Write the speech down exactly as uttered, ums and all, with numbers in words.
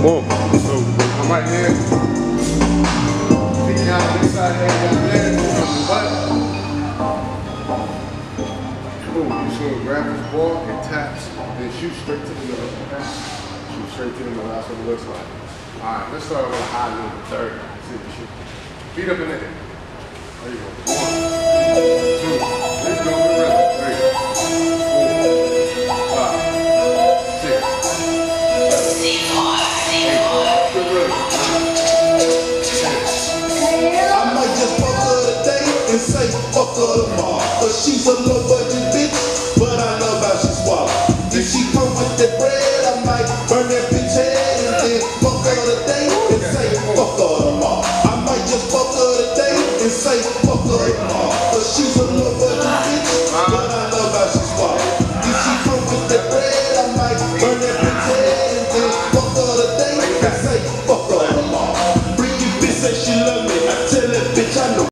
Whoa. So I'm right here. Feet down this side, head down there. Butt. Cool. You just gonna grab this ball and taps, then shoot straight to the middle. Okay? Shoot straight to the middle. That's what it looks like. All right. Let's start with a high note. Third. See if you shoot. Feet up in the air. There you go. One, two, there you go. Good rhythm. Three, four, five, six, seven, eight. Good rhythm. I might just fuck her today and say fuck her tomorrow. Cause she's a low budget bitch, but I love how she swallow. If she come with that bread, I might burn that bitch head and then fuck her today and say fuck her tomorrow. I might just fuck her today and say fuck her tomorrow. Cause she's a low budget bitch, but I love how she swallow. If she come with that bread, I might burn that bitch head and then fuck her today and say fuck her tomorrow. Freaky bitch say she love me, I tell that bitch I know.